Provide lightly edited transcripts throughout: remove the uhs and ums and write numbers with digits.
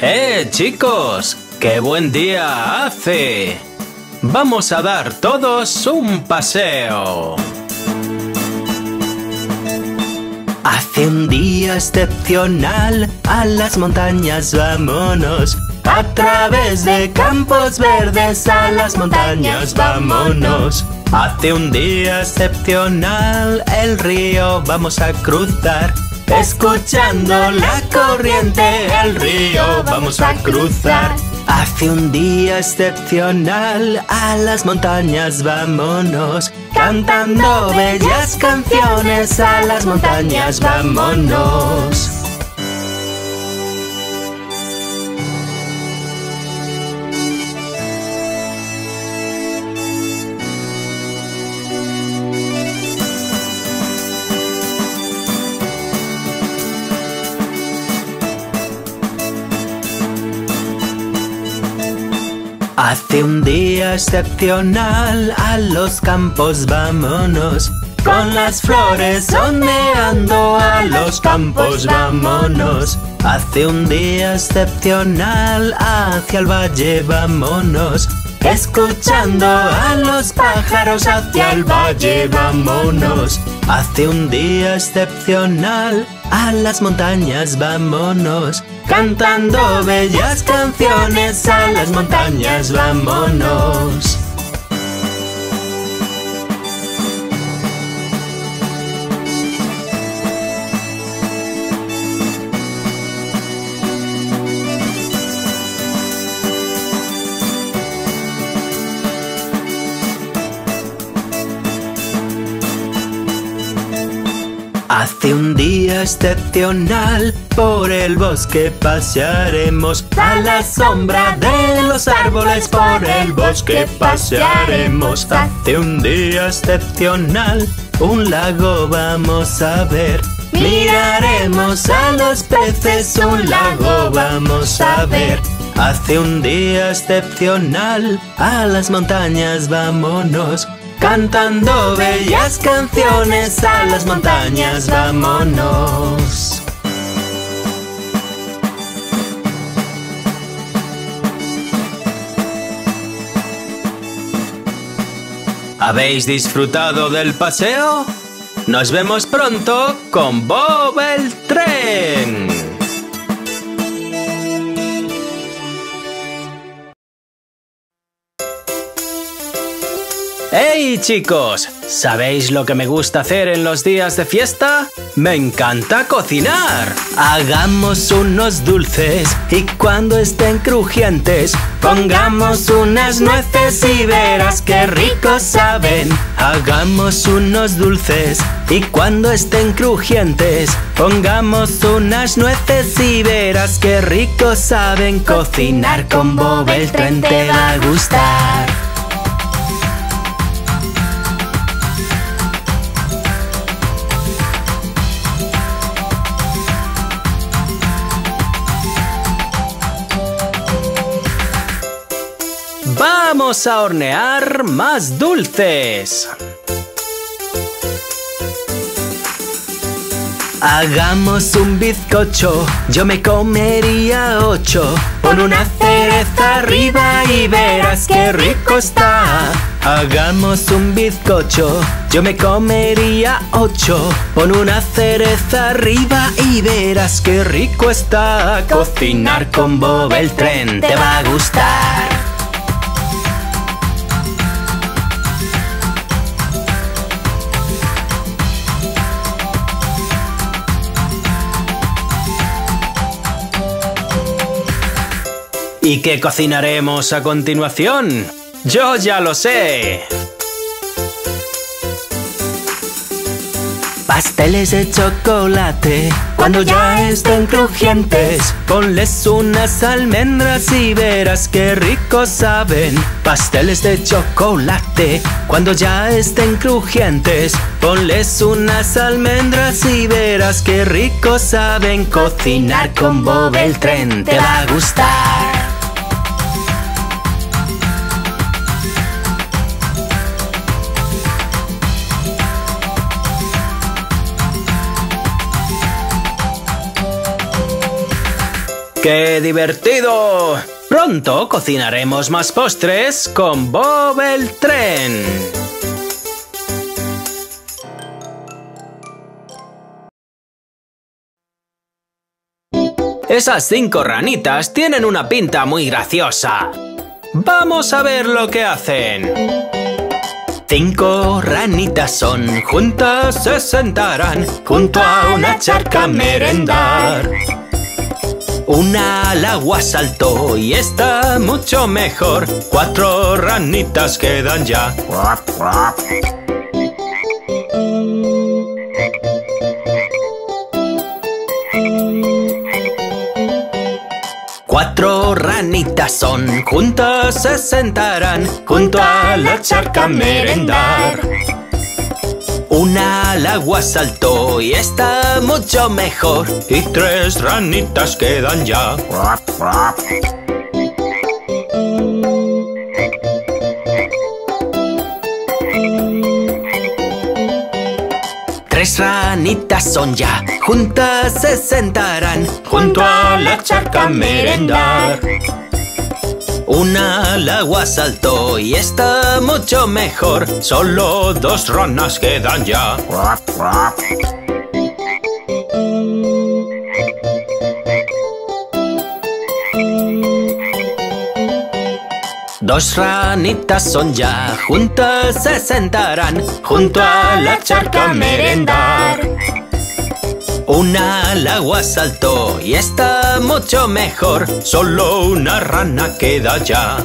Chicos! ¡Qué buen día hace! Vamos a dar todos un paseo. Hace un día excepcional, a las montañas vámonos. A través de campos verdes, a las montañas vámonos. Hace un día excepcional, el río vamos a cruzar. Escuchando la corriente, el río vamos a cruzar. Hace un día excepcional, a las montañas vámonos. Cantando bellas canciones, a las montañas vámonos. Hace un día excepcional, a los campos vámonos. Con las flores ondeando, a los campos vámonos. Hace un día excepcional, hacia el valle vámonos. Escuchando a los pájaros, hacia el valle vámonos. Hace un día excepcional, a las montañas vámonos. Cantando bellas canciones, a las montañas vámonos. Hace un día excepcional, por el bosque pasearemos. A la sombra de los árboles, por el bosque pasearemos. Hace un día excepcional, un lago vamos a ver. Miraremos a los peces, un lago vamos a ver. Hace un día excepcional, a las montañas vámonos. Cantando bellas canciones, a las montañas vámonos. ¿Habéis disfrutado del paseo? Nos vemos pronto con Bob el Tren. ¡Hey chicos! ¿Sabéis lo que me gusta hacer en los días de fiesta? ¡Me encanta cocinar! Hagamos unos dulces y cuando estén crujientes pongamos unas nueces y verás qué ricos saben. Hagamos unos dulces y cuando estén crujientes pongamos unas nueces y verás qué ricos saben. Cocinar con Bob el Tren te va a gustar. ¡Vamos a hornear más dulces! Hagamos un bizcocho, yo me comería 8. Pon una cereza arriba y verás qué rico está. Hagamos un bizcocho, yo me comería 8. Pon una cereza arriba y verás qué rico está. Cocinar con Bob el Tren te va a gustar. ¿Y qué cocinaremos a continuación? ¡Yo ya lo sé! Pasteles de chocolate, cuando ya estén crujientes, ponles unas almendras y verás qué ricos saben. Pasteles de chocolate, cuando ya estén crujientes, ponles unas almendras y verás qué ricos saben. Cocinar con Bob el Tren te va a gustar. ¡Qué divertido! Pronto cocinaremos más postres con Bob el Tren. Esas 5 ranitas tienen una pinta muy graciosa. Vamos a ver lo que hacen. 5 ranitas son, juntas se sentarán junto a una charca a merendar. Una al agua saltó y está mucho mejor. 4 ranitas quedan ya. 4 ranitas son, juntas se sentarán junto a la charca a merendar. Una al agua saltó y está mucho mejor. Y 3 ranitas quedan ya. 3 ranitas son ya, juntas se sentarán junto a la charca a merendar. Una al agua saltó y está mucho mejor. Solo 2 ranas quedan ya. 2 ranitas son ya, juntas se sentarán junto a la charca a merendar. Una al agua saltó y está mucho mejor. Solo una rana queda ya.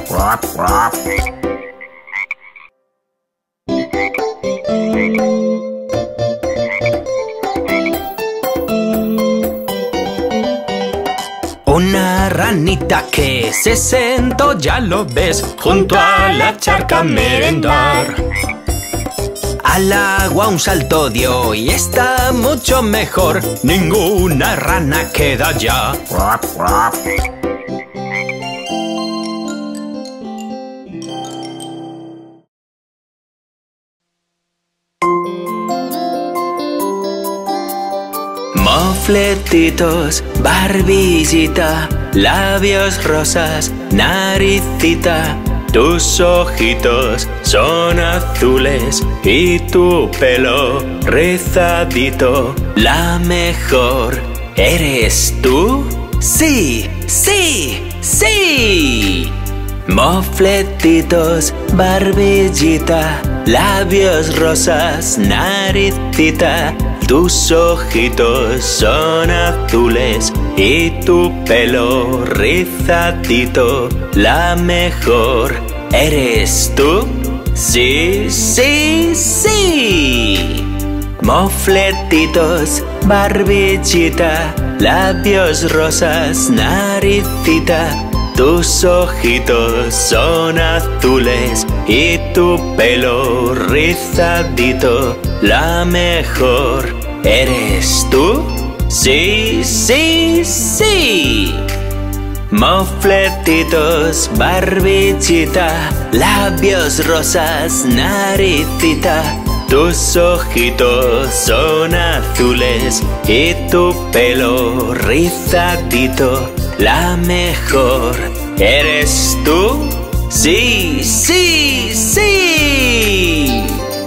Una ranita que se sentó, ya lo ves, junto a la charca a merendar. Al agua un salto dio y está mucho mejor. Ninguna rana queda ya. Mofletitos, barbillita, labios rosas, naricita. Tus ojitos son azules y tu pelo rizadito. La mejor, ¿eres tú? ¡Sí, sí, sí! Mofletitos, barbillita, labios rosas, naricita. Tus ojitos son azules y tu pelo rizadito. La mejor, ¿eres tú? ¡Sí, sí, sí! Mofletitos, barbillita, labios rosas, naricita. Tus ojitos son azules y tu pelo rizadito. La mejor, ¿eres tú? ¡Sí, sí, sí! Mofletitos, barbillita, labios rosas, naricita. Tus ojitos son azules y tu pelo rizadito. La mejor, ¿eres tú? ¡Sí, sí, sí!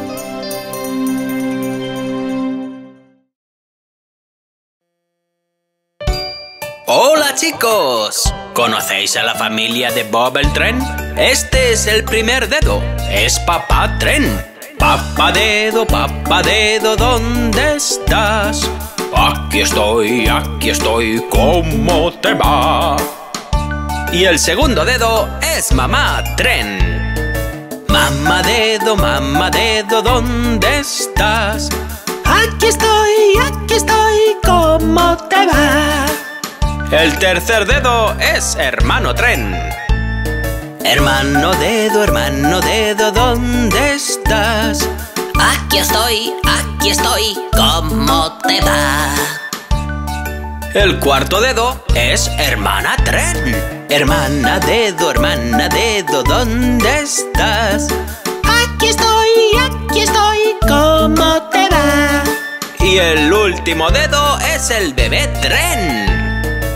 ¡Hola, chicos! ¿Conocéis a la familia de Bob el Tren? Este es el primer dedo. Es Papá Tren. Papá dedo, ¿dónde estás? Aquí estoy, ¿cómo te va? Y el segundo dedo es Mamá Tren. Mamá dedo, ¿dónde estás? Aquí estoy, ¿cómo te va? El tercer dedo es Hermano Tren. Hermano dedo, ¿dónde estás? Aquí estoy, ¿cómo te va? El cuarto dedo es Hermana Tren. Hermana dedo, ¿dónde estás? Aquí estoy, ¿cómo te va? Y el último dedo es el Bebé Tren.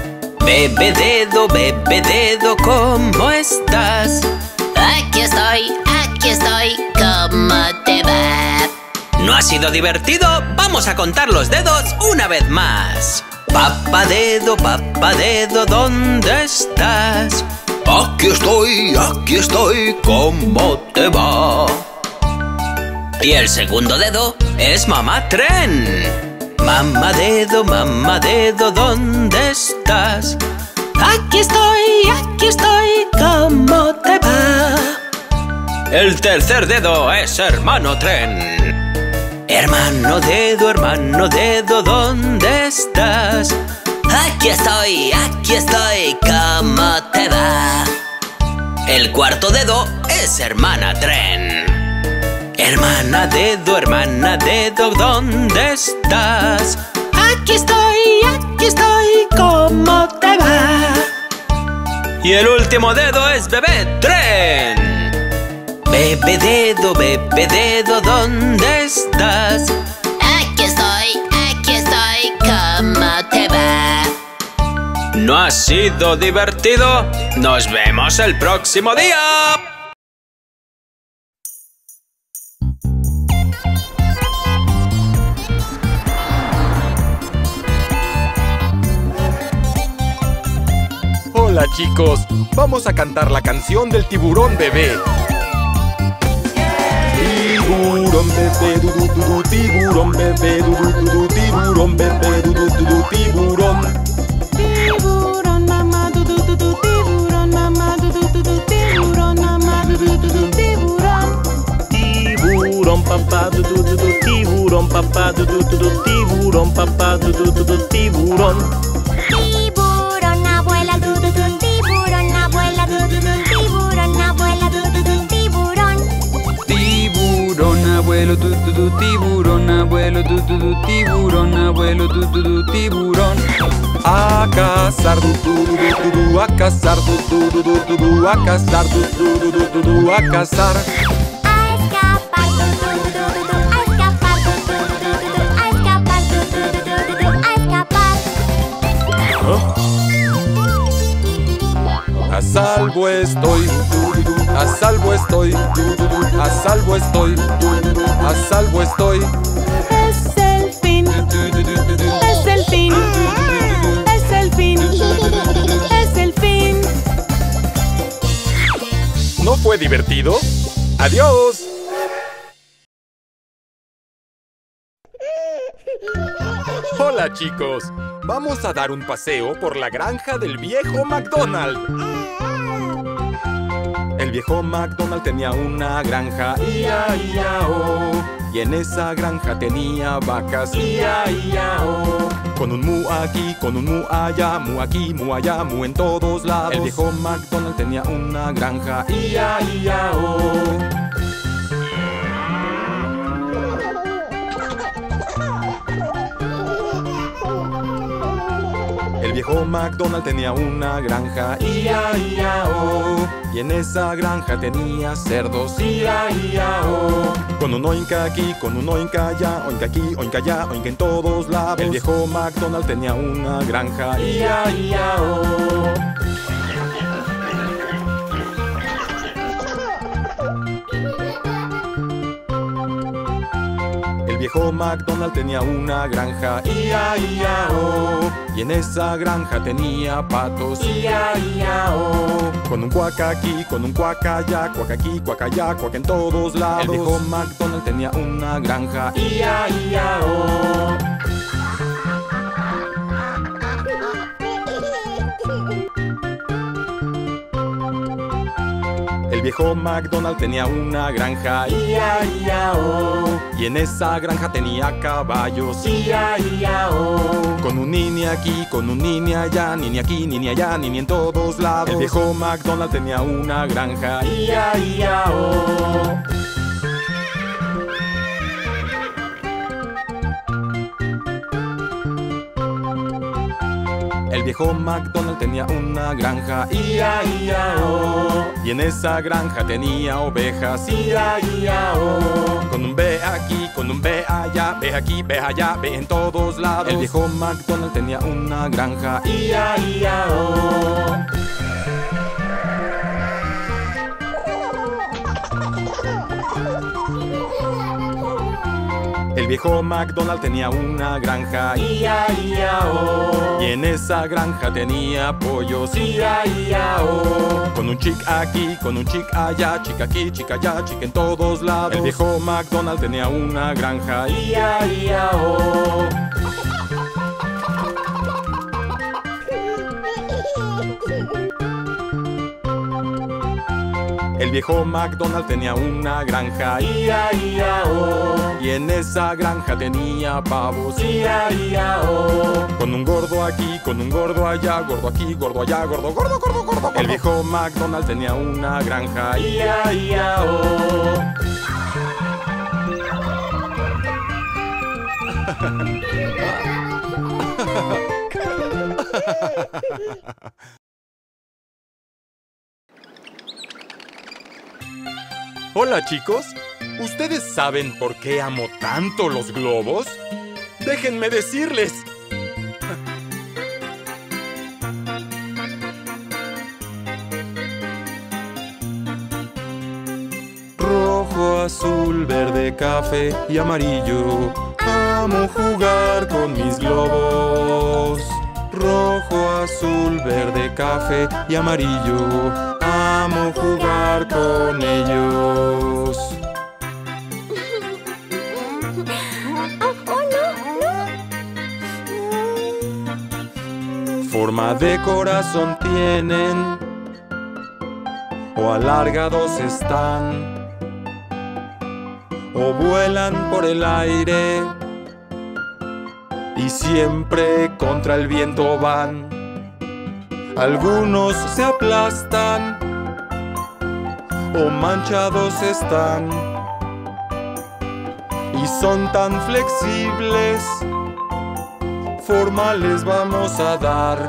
Bebe dedo, ¿cómo estás? Aquí estoy, ¿cómo te va? ¿No ha sido divertido? Vamos a contar los dedos una vez más. Papá dedo, ¿dónde estás? Aquí estoy, ¿cómo te va? Y el segundo dedo es mamá tren. Mamá dedo, ¿dónde estás? Aquí estoy, ¿cómo te va? El tercer dedo es hermano tren. Hermano dedo, ¿dónde estás? Aquí estoy, ¿cómo te va? El cuarto dedo es hermana tren. Hermana dedo, ¿dónde estás? Aquí estoy, ¿cómo te va? Y el último dedo es bebé tren. Bebe dedo, ¿dónde estás? Aquí estoy, ¿cómo te va? ¿No ha sido divertido? ¡Nos vemos el próximo día! Hola chicos, vamos a cantar la canción del tiburón bebé. Tiburón bebé, du du du, tiburón bebé, du du du, tiburón bebé, du du du, tiburón. Tiburón mamá, du du du, tiburón mamá, du du du, tiburón mamá, du du du, tiburón. Tiburón papá, du du du, tiburón papá, du du du, tiburón papá, du du du, tiburón. Tiburón abuela, du du du, tiburón abuela, du du du, tiburón abuela, du du du, tiburón. Tiburón abuelo, tiburón abuelo, tiburón abuelo, tiburón. A cazar, du du du, a cazar, du du du, a cazar, du du, a cazar. A escapar, du du du, a escapar, du du du, a escapar, du du du, a escapar. A salvo estoy, a salvo estoy, a salvo estoy, a salvo estoy. Es el fin, es el fin, es el fin, es el fin. ¿No fue divertido? ¡Adiós! Hola chicos, vamos a dar un paseo por la granja del viejo McDonald. El viejo McDonald tenía una granja, ia-ia-o. Y en esa granja tenía vacas, ia-ia-o. Con un mu aquí, con un mu allá, mu aquí, mu allá, mu en todos lados. El viejo McDonald tenía una granja, ia-ia-o. El viejo McDonald tenía una granja, ia-ia-o. Y en esa granja tenía cerdos, ia-ia-o. Con un oinca aquí, con un oinca allá, oinca aquí, oinca allá, oinca en todos lados. El viejo McDonald tenía una granja, ia-ia-o. El viejo McDonald tenía una granja, ia-ia-o. Y en esa granja tenía patos, ia-ia-o. Con un cuaca aquí, con un cuaca allá, cuaca aquí, cuaca allá, cuaca en todos lados. El viejo McDonald tenía una granja, ia-ia-o. El viejo McDonald tenía una granja, ia-ia-o. Y en esa granja tenía caballos, ia-ia-o. Con un nini aquí, con un nini allá, nini aquí, nini allá, nini en todos lados. El viejo McDonald tenía una granja, ia-ia-o. El viejo McDonald tenía una granja, ia-ia-o. Y en esa granja tenía ovejas, ia-ia-o. Con un B aquí, con un B allá, B aquí, B allá, B en todos lados. El viejo McDonald tenía una granja, I-A-I-A-O. El viejo McDonald tenía una granja, I-A-I-A-O. Y en esa granja tenía pollos, I-A-I-A-O. Con un chick aquí, con un chick allá, chick aquí, chick allá, chick en todos lados. El viejo McDonald tenía una granja, I-A-I-A-O. El viejo McDonald tenía una granja, I-A-I-A-O. Y en esa granja tenía pavos, I-A-I-A-O. Con un gordo aquí, con un gordo allá, gordo aquí, gordo allá, gordo, gordo, gordo, gordo. El viejo McDonald tenía una granja, I-A-I-A-O. Hola chicos, ¿ustedes saben por qué amo tanto los globos? Déjenme decirles. Rojo, azul, verde, café y amarillo. Amo jugar con mis globos. Rojo, azul, verde, café y amarillo. Amo jugar con ellos. Forma de corazón tienen, o alargados están, o vuelan por el aire y siempre contra el viento van. Algunos se aplastan o manchados están y son tan flexibles, forma les vamos a dar.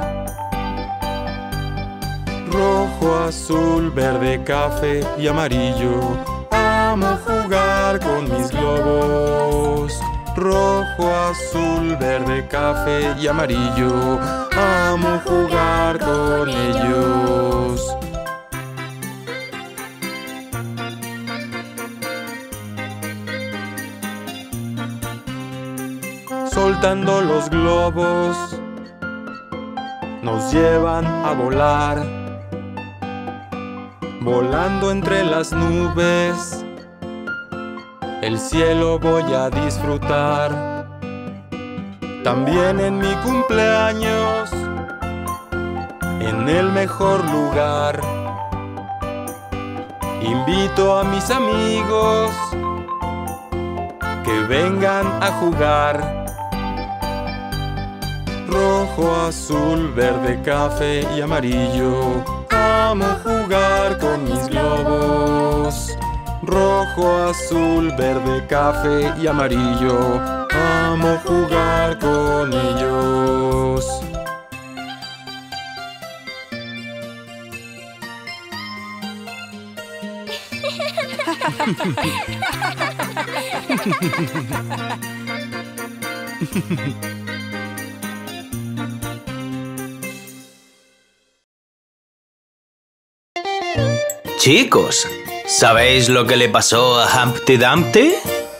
Rojo, azul, verde, café y amarillo. Amo jugar con mis globos. Rojo, azul, verde, café y amarillo. Amo jugar con ellos. Soltando los globos, nos llevan a volar. Volando entre las nubes, el cielo voy a disfrutar. También en mi cumpleaños, en el mejor lugar. Invito a mis amigos que vengan a jugar. Rojo, azul, verde, café y amarillo. Amo jugar con mis globos. Rojo, azul, verde, café y amarillo. Amo jugar con ellos. Chicos, ¿sabéis lo que le pasó a Humpty Dumpty?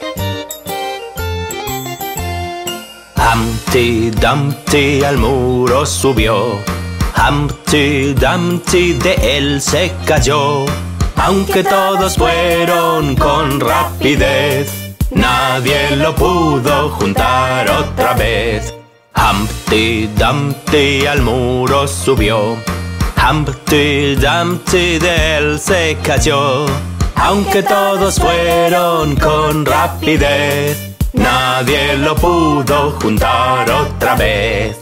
Humpty Dumpty al muro subió. Humpty Dumpty de él se cayó. Aunque todos fueron con rapidez, nadie lo pudo juntar otra vez. Humpty Dumpty al muro subió. Humpty Dumpty de él se cayó. Aunque todos fueron con rapidez, nadie lo pudo juntar otra vez.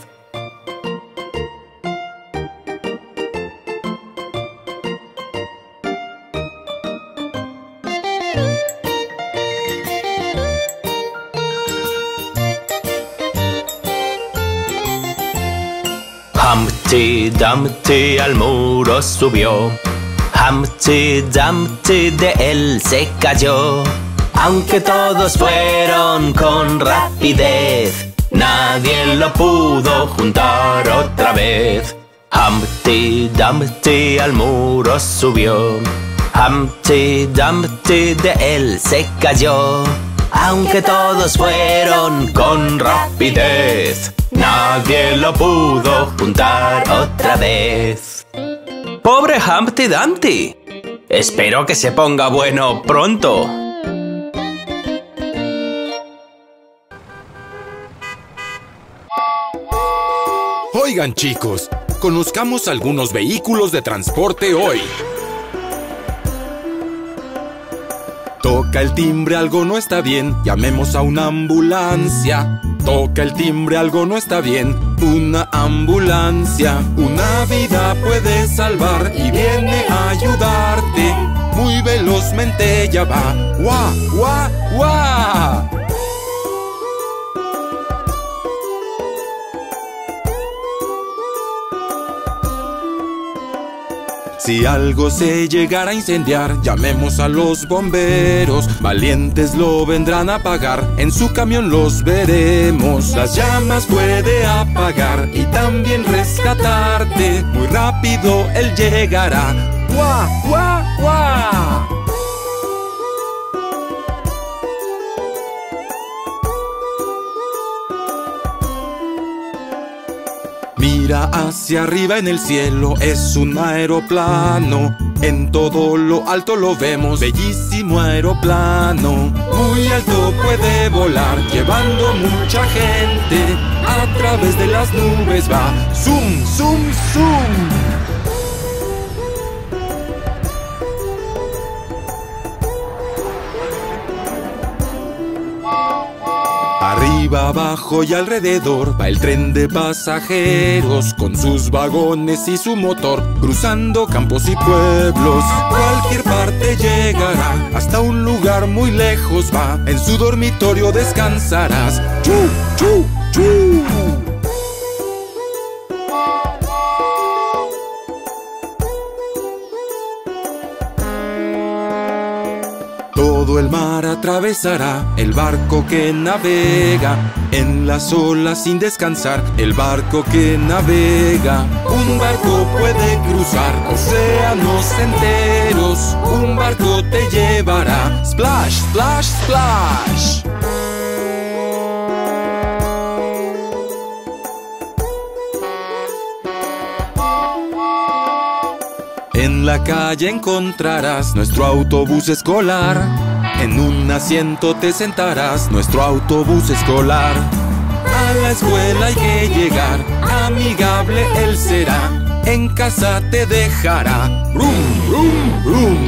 Humpty Dumpty al muro subió. Humpty Dumpty de él se cayó. Aunque todos fueron con rapidez, nadie lo pudo juntar otra vez. Humpty Dumpty al muro subió, Humpty Dumpty de él se cayó. Aunque todos fueron con rapidez, nadie lo pudo juntar otra vez. ¡Pobre Humpty Dumpty! Espero que se ponga bueno pronto. Oigan, chicos, conozcamos algunos vehículos de transporte hoy. Toca el timbre, algo no está bien, llamemos a una ambulancia. Toca el timbre, algo no está bien, una ambulancia. Una vida puede salvar y viene a ayudarte. Muy velozmente ya va, ¡guau, guau, guau! Si algo se llegara a incendiar, llamemos a los bomberos. Valientes lo vendrán a apagar, en su camión los veremos. Las llamas puede apagar y también rescatarte. Muy rápido él llegará. ¡Guau, guau, guau! Mira hacia arriba en el cielo, es un aeroplano. En todo lo alto lo vemos, bellísimo aeroplano. Muy alto puede volar, llevando mucha gente. A través de las nubes va, zoom, zoom, zoom. Arriba, abajo y alrededor va el tren de pasajeros, con sus vagones y su motor, cruzando campos y pueblos. Cualquier parte llegará, hasta un lugar muy lejos va. En su dormitorio descansarás. ¡Chu, chu, chu! Todo el mar atravesará el barco que navega en las olas sin descansar, el barco que navega. Un barco puede cruzar océanos enteros, un barco te llevará. Splash, splash, splash. En la calle encontrarás nuestro autobús escolar. En un asiento te sentarás, nuestro autobús escolar. A la escuela hay que llegar, amigable él será. En casa te dejará. ¡Rum, rum, rum!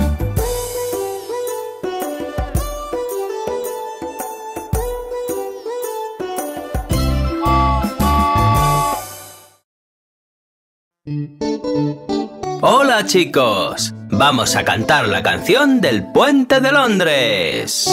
Hola chicos, vamos a cantar la canción del Puente de Londres.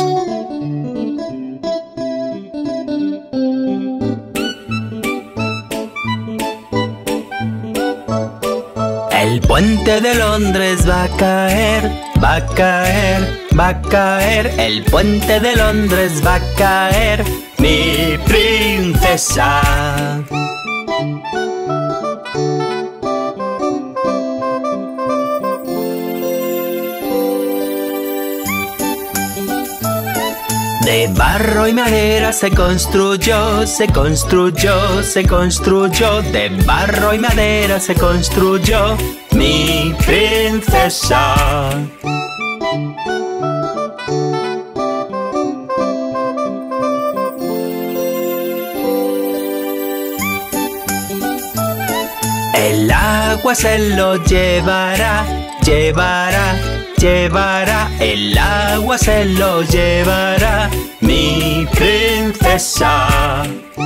El puente de Londres va a caer, va a caer, va a caer. El puente de Londres va a caer, mi princesa. De barro y madera se construyó, se construyó, se construyó. De barro y madera se construyó mi princesa. El agua se lo llevará, llevará, llevará. El agua se lo llevará mi princesa.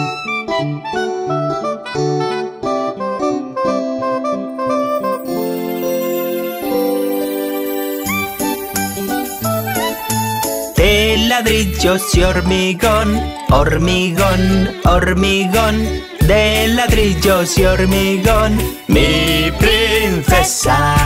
De ladrillos y hormigón, hormigón, hormigón. De ladrillos y hormigón, mi princesa.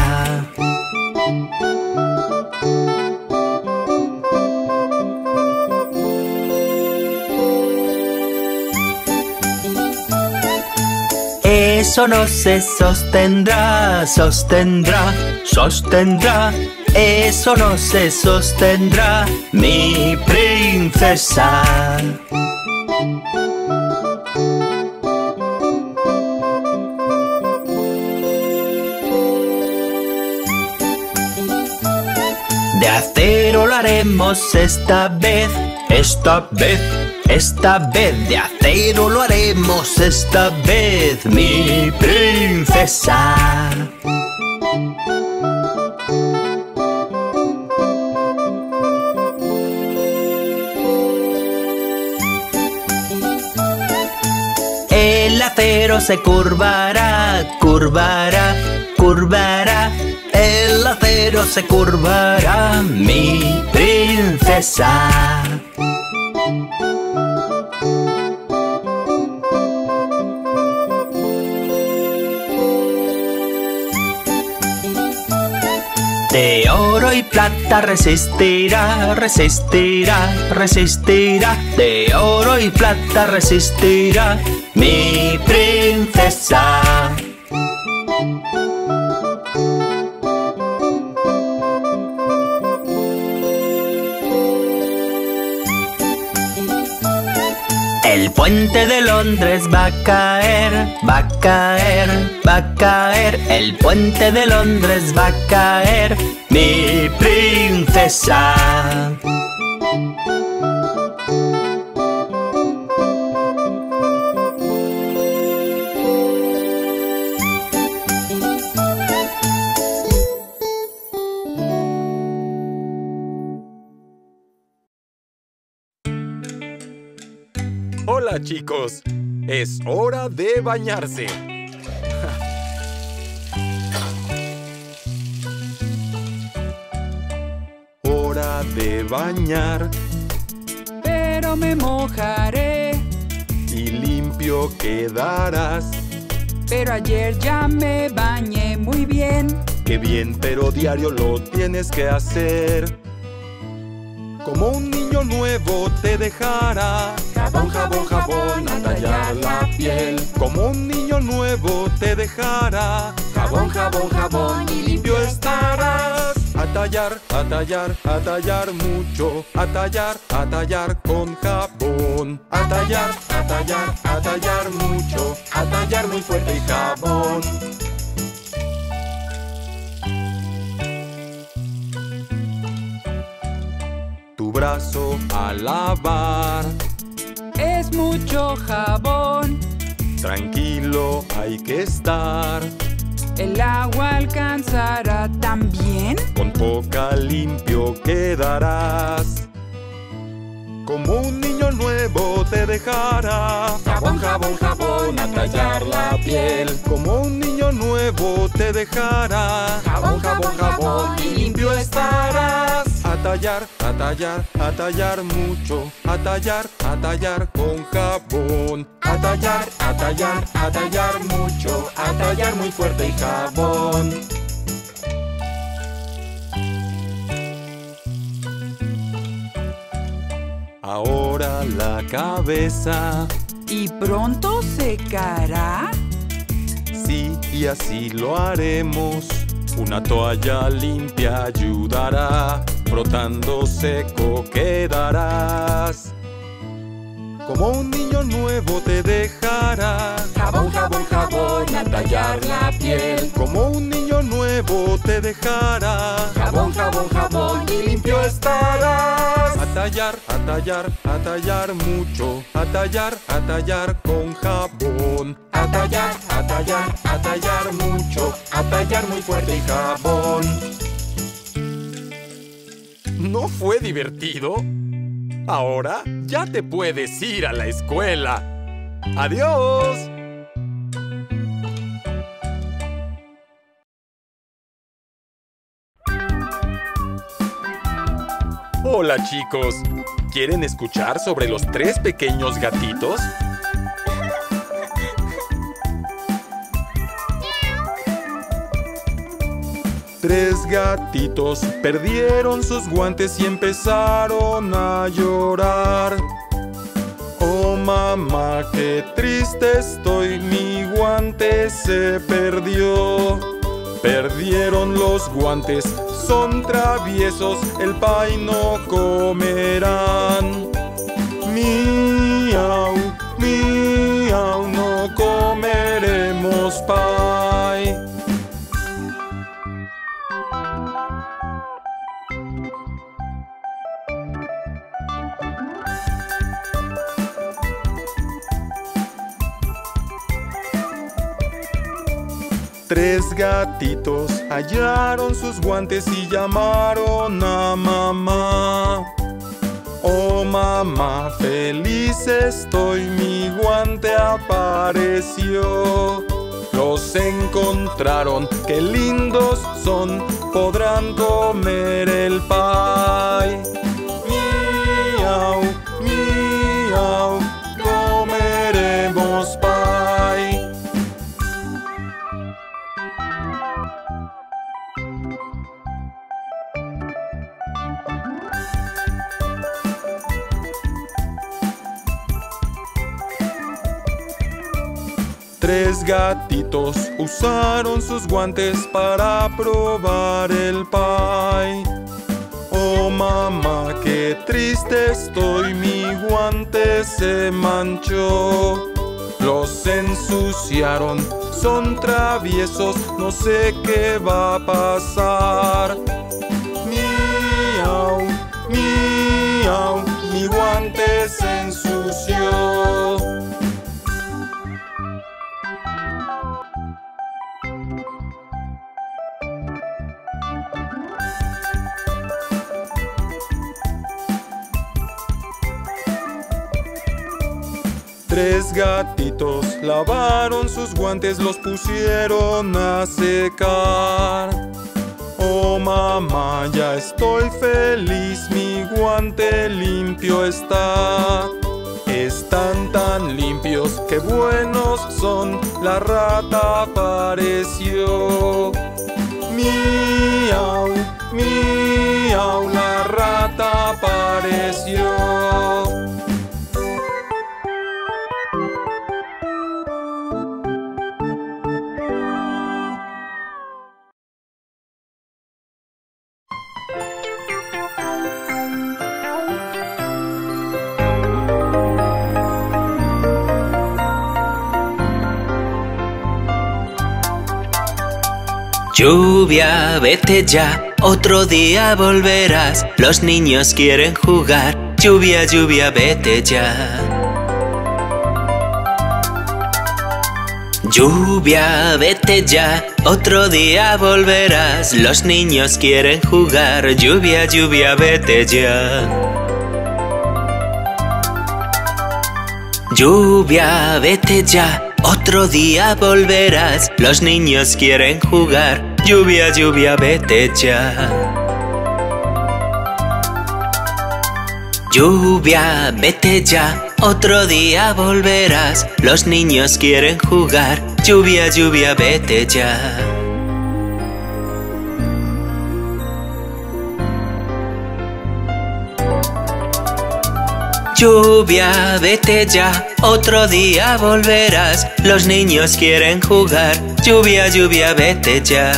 Eso no se sostendrá, sostendrá, sostendrá. Eso no se sostendrá, mi princesa. De acero lo haremos esta vez, esta vez, esta vez. De acero lo haremos esta vez, mi princesa. El acero se curvará, curvará, curvará. El acero se curvará, mi princesa. De oro y plata resistirá, resistirá, resistirá. De oro y plata resistirá, mi princesa. El puente de Londres va a caer, va a caer, va a caer. El puente de Londres va a caer, mi princesa. Hola chicos, es hora de bañarse. Hora de bañar Pero me mojaré. y limpio quedarás. Pero ayer ya me bañé muy bien. Qué bien, pero diario lo tienes que hacer. Como un niño nuevo te dejará. Jabón, jabón, jabón, a tallar la piel. Como un niño nuevo te dejará. Jabón, jabón, jabón, y limpio estarás. A tallar, a tallar, a tallar mucho. A tallar con jabón. A tallar, a tallar, a tallar mucho. A tallar muy fuerte y jabón. Tu brazo a lavar. Es mucho jabón. Tranquilo, hay que estar. El agua alcanzará también. Con poca limpio quedarás. Como un niño nuevo te dejará. Jabón, jabón, jabón, a tallar la piel. Como un niño nuevo te dejará. Jabón, jabón, jabón, y limpio estarás. A tallar, a tallar, a tallar mucho. A tallar con jabón. A tallar, a tallar, a tallar mucho. A tallar muy fuerte y jabón. Ahora la cabeza. ¿Y pronto secará? Sí, y así lo haremos. Una toalla limpia ayudará. Frotando seco quedarás. Como un niño nuevo te dejará. Jabón, jabón, jabón, a tallar la piel. Como un niño nuevo te dejará. Jabón, jabón, jabón, y limpio estarás. A tallar, a tallar, a tallar mucho. A tallar con jabón. A tallar, a tallar, a tallar mucho. A tallar muy fuerte y jabón. ¿No fue divertido? Ahora ya te puedes ir a la escuela. ¡Adiós! Hola chicos, ¿quieren escuchar sobre los 3 pequeños gatitos? Tres gatitos perdieron sus guantes y empezaron a llorar. Oh mamá, mamá, qué triste estoy, mi guante se perdió. Perdieron los guantes, son traviesos, el pay no comerán. Miau, miau, no comeremos pay. Tres gatitos hallaron sus guantes y llamaron a mamá. Oh mamá, feliz estoy, mi guante apareció. Los encontraron, qué lindos son, podrán comer el pay. Miau, miau, comeremos pay. Tres gatitos usaron sus guantes para probar el pay. Oh mamá, qué triste estoy, mi guante se manchó. Los ensuciaron, son traviesos, no sé qué va a pasar. Miau, miau, mi guante se ensució. Tres gatitos lavaron sus guantes, los pusieron a secar. Oh mamá, ya estoy feliz, mi guante limpio está. Están tan limpios, qué buenos son, la rata apareció. Miau, miau, la rata apareció. Lluvia, vete ya, otro día volverás. Los niños quieren jugar. Lluvia, lluvia, vete ya. Lluvia, vete ya, otro día volverás. Los niños quieren jugar. Lluvia, lluvia, vete ya. Lluvia, vete ya, otro día volverás. Los niños quieren jugar. Lluvia, lluvia, vete ya. Lluvia, vete ya, otro día volverás. Los niños quieren jugar. Lluvia, lluvia, vete ya. Lluvia, vete ya, otro día volverás. Los niños quieren jugar. Lluvia, lluvia, vete ya.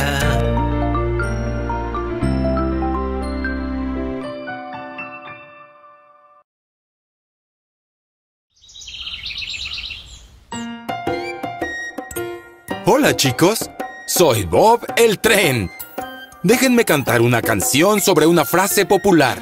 Hola chicos, soy Bob el Tren. Déjenme cantar una canción sobre una frase popular.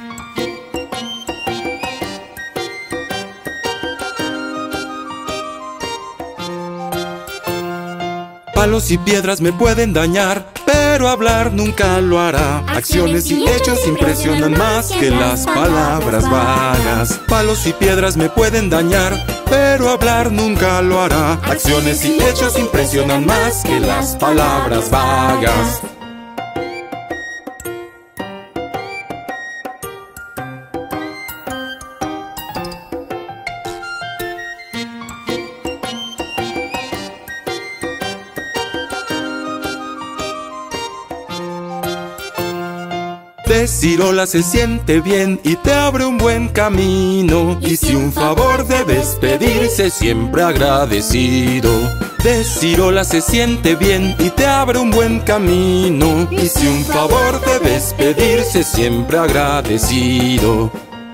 Palos y piedras me pueden dañar, pero hablar nunca lo hará. Acciones y hechos impresionan más que las palabras vagas. Palos y piedras me pueden dañar, pero hablar nunca lo hará. Acciones y hechos impresionan más que las palabras vagas. Decir hola se siente bien y te abre un buen camino. Y si un favor debes pedirse, siempre agradecido. Decir hola se siente bien y te abre un buen camino. Y si un favor debes pedirse, siempre agradecido.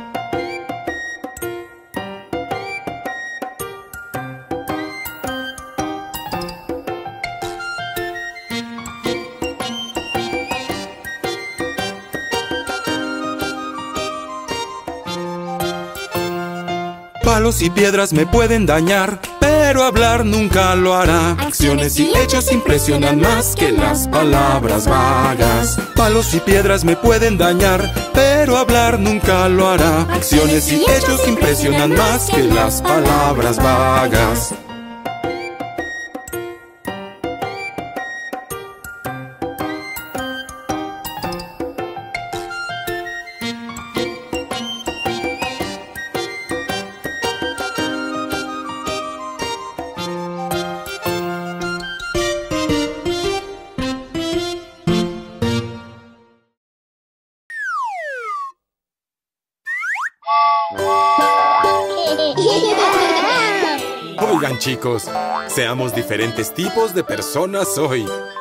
Palos y piedras me pueden dañar, pero hablar nunca lo hará. Acciones y hechos impresionan más que las palabras vagas. Palos y piedras me pueden dañar, pero hablar nunca lo hará. Acciones y hechos impresionan más que las palabras vagas. Oigan, chicos, seamos diferentes tipos de personas hoy.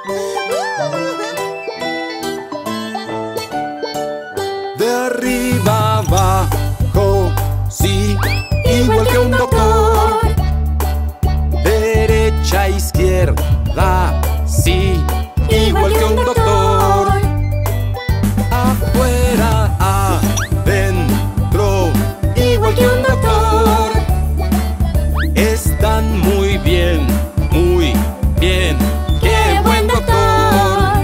De arriba abajo, sí, igual que un doctor. Derecha izquierda, sí, igual que un doctor. Afuera, adentro, igual que un doctor. Están muy bien, ¡qué buen doctor!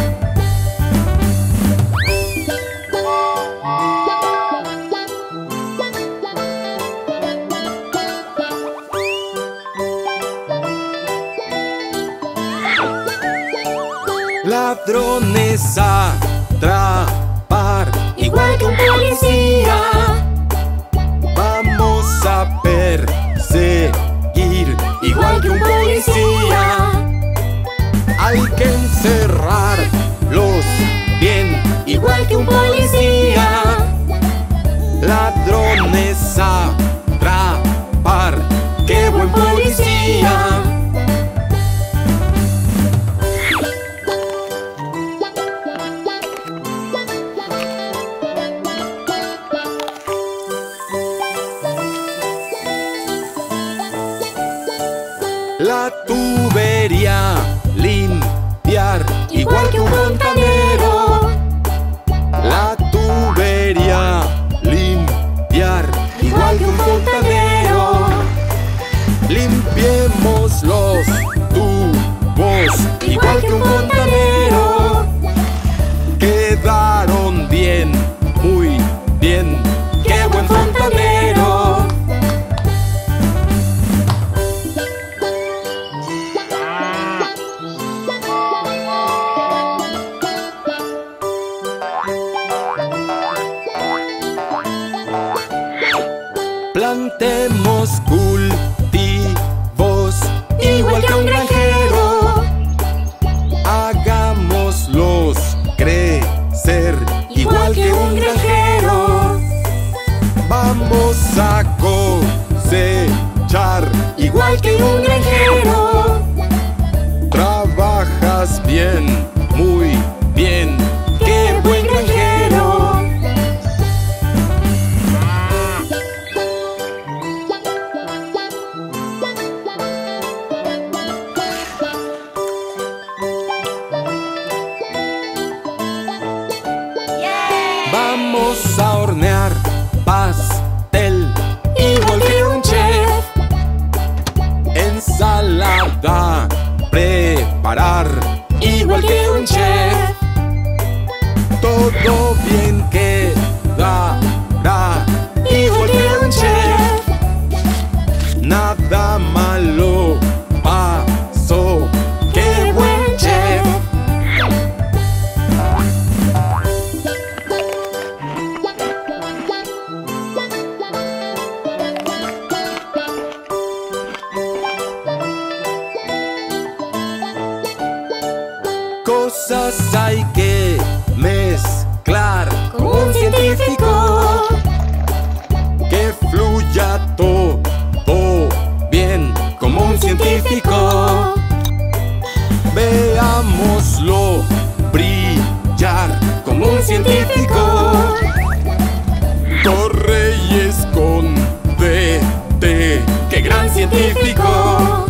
Ladrones a atrapar, igual que un policía. Vamos a perseguir, igual que un policía. Hay que encerrarlos bien, igual que un policía. Ladrones a atrapar, ¡qué buen policía! La tubería limpiar, igual que un fontanero. La tubería limpiar, igual que un fontanero. Limpiemos los tubos, igual que un fontanero. Quedaron bien, muy bien, ¡qué buen fontanero! Plantemos cultivos, igual que un granjero. Hagámoslos crecer, igual que un granjero. Vamos a cosechar, igual que un granjero. Trabajas bien, muy bien, ¡qué buen granjero! Vamos a hornear pastel, igual que un chef. Ensalada preparar, igual que un chef. Todo bien quedará, igual que un chef. Nada malo pasó, ¡qué buen chef! Cosas hay que mezclar, Corre y escóndete. ¡Qué gran científico!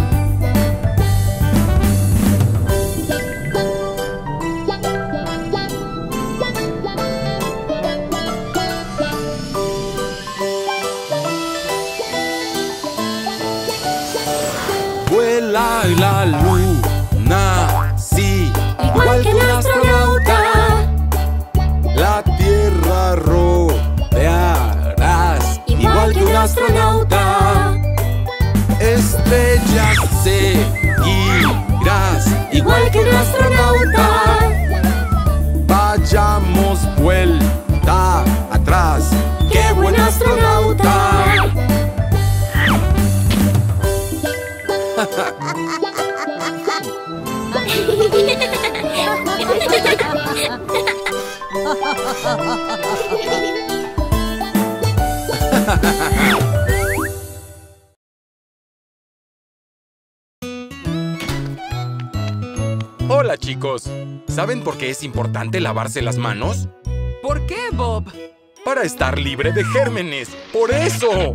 Vuela la luna, sí, igual que un astronauta. La Tierra rodearás, igual que un astronauta. Estrellas seguirás, igual que un astronauta. Vayamos vuelta atrás, ¡qué buen astronauta! Hola chicos, ¿saben por qué es importante lavarse las manos? ¿Por qué, Bob? Para estar libre de gérmenes, ¡por eso!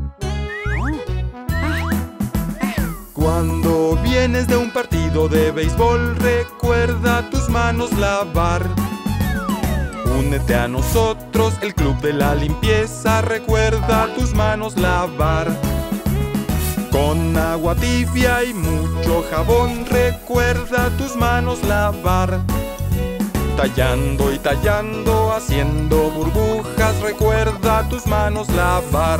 Cuando vienes de un partido de béisbol, recuerda tus manos lavar. Únete a nosotros, el club de la limpieza, recuerda tus manos lavar. Con agua tibia y mucho jabón, recuerda tus manos lavar. Tallando y tallando, haciendo burbujas, recuerda tus manos lavar.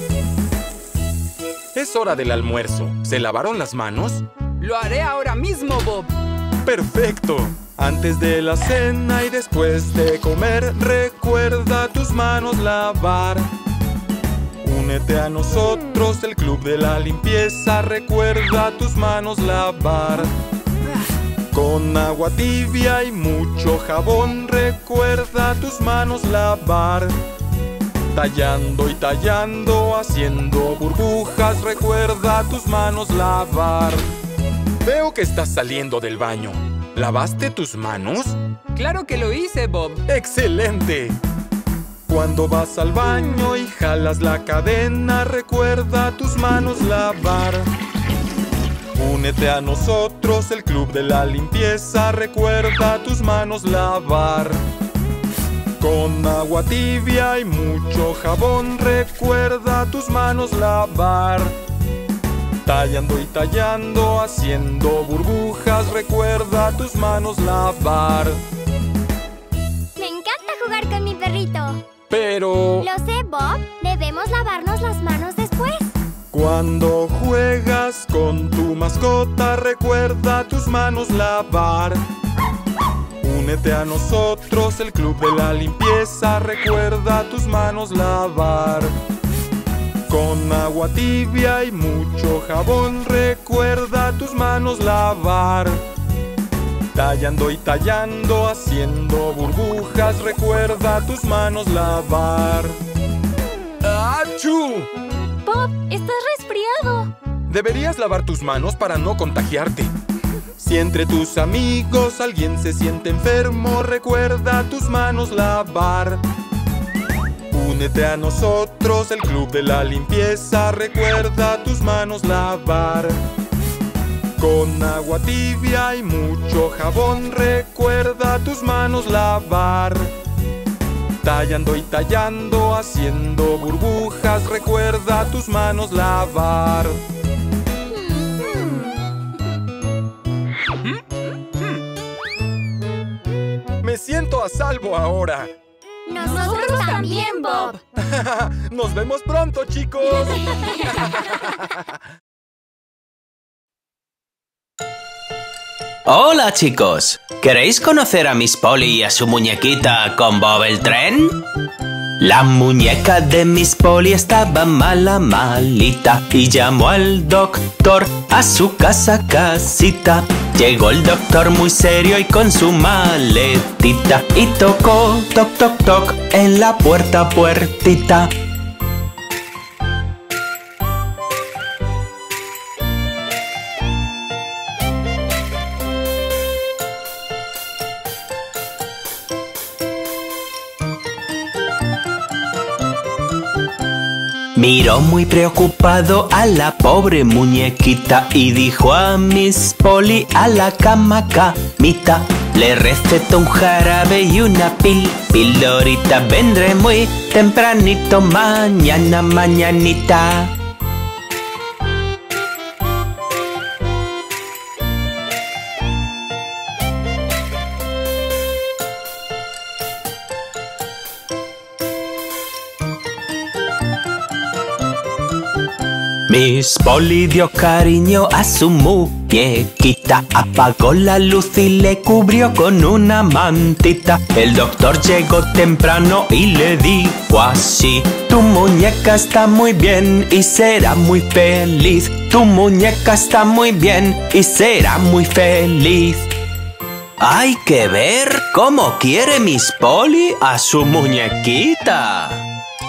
Es hora del almuerzo. ¿Se lavaron las manos? Lo haré ahora mismo, Bob. ¡Perfecto! Antes de la cena y después de comer, recuerda tus manos lavar. Únete a nosotros, el club de la limpieza, recuerda tus manos lavar. Con agua tibia y mucho jabón, recuerda tus manos lavar. Tallando y tallando, haciendo burbujas, recuerda tus manos lavar. Veo que estás saliendo del baño. ¿Lavaste tus manos? Claro que lo hice, Bob. ¡Excelente! Cuando vas al baño y jalas la cadena, recuerda tus manos lavar. Únete a nosotros, el club de la limpieza, recuerda tus manos lavar. Con agua tibia y mucho jabón, recuerda tus manos lavar. Tallando y tallando, haciendo burbujas, recuerda tus manos lavar. Me encanta jugar con mi perrito. Pero... Lo sé, Bob. Debemos lavarnos las manos después. Cuando juegas con tu mascota, recuerda tus manos lavar. Únete a nosotros, el club de la limpieza, recuerda tus manos lavar. Con agua tibia y mucho jabón, recuerda tus manos lavar. Tallando y tallando, haciendo burbujas, recuerda tus manos lavar. ¡Achú! Bob, estás resfriado. Deberías lavar tus manos para no contagiarte. Si entre tus amigos alguien se siente enfermo, recuerda tus manos lavar. Únete a nosotros, el club de la limpieza, recuerda tus manos lavar. Con agua tibia y mucho jabón, recuerda tus manos lavar. Tallando y tallando, haciendo burbujas, recuerda tus manos lavar. Me siento a salvo ahora. Nosotros también, Bob. Nos vemos pronto, chicos. Hola chicos, ¿queréis conocer a Miss Polly y a su muñequita con Bob el tren? La muñeca de Miss Polly estaba malita y llamó al doctor a su casita. Llegó el doctor muy serio y con su maletita y tocó, toc, toc, toc, en la puertita. Miró muy preocupado a la pobre muñequita y dijo a Miss Polly a la cama camita. Le recetó un jarabe y una pildorita. Vendré muy tempranito mañana, mañanita. Miss Polly dio cariño a su muñequita, apagó la luz y le cubrió con una mantita. El doctor llegó temprano y le dijo así: tu muñeca está muy bien y será muy feliz. Tu muñeca está muy bien y será muy feliz. Hay que ver cómo quiere Miss Polly a su muñequita.